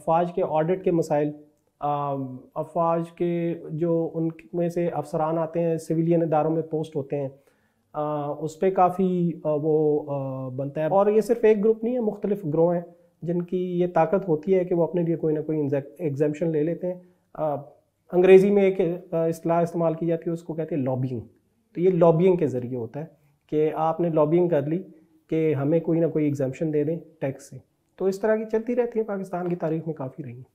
अफवाज के ऑडिट के मसाइल, अफवाज के जो उनमें से अफसरान आते हैं, सिविलियन इदारों में पोस्ट होते हैं, उस पर काफ़ी वो बनता है। और ये सिर्फ एक ग्रुप नहीं है, मुख्तलिफ ग्रोह हैं जिनकी ये ताकत होती है कि वो अपने लिए कोई ना कोई एग्जाम्शन ले लेते हैं। अंग्रेज़ी में एक इस्तेलाह इस्तेमाल की जाती है, उसको कहते हैं लॉबिंग। तो ये लॉबिंग के ज़रिए होता है कि आपने लॉबिंग कर ली कि हमें कोई ना कोई एग्जाम्शन दे दें टैक्स से। तो इस तरह की चलती रहती है, पाकिस्तान की तारीख में काफ़ी रही।